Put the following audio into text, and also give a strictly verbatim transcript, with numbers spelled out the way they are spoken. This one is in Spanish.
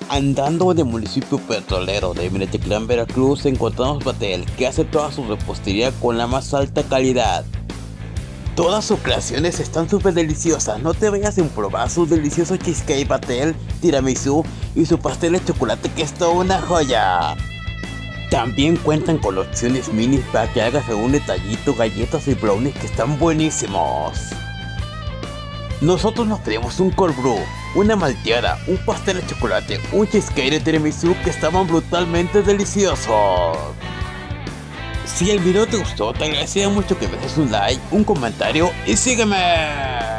Andando en el municipio petrolero de Minatitlán, Veracruz, encontramos Patel, que hace toda su repostería con la más alta calidad. Todas sus creaciones están súper deliciosas, no te vayas sin probar su delicioso cheesecake Patel, tiramisú y su pastel de chocolate, que es toda una joya. También cuentan con opciones minis para que hagas algún detallito, galletas y brownies que están buenísimos. Nosotros nos pedimos un cold brew, una malteada, un pastel de chocolate, un cheesecake de tiramisú que estaban brutalmente deliciosos. Si el video te gustó, te agradecería mucho que me dejes un like, un comentario y sígueme.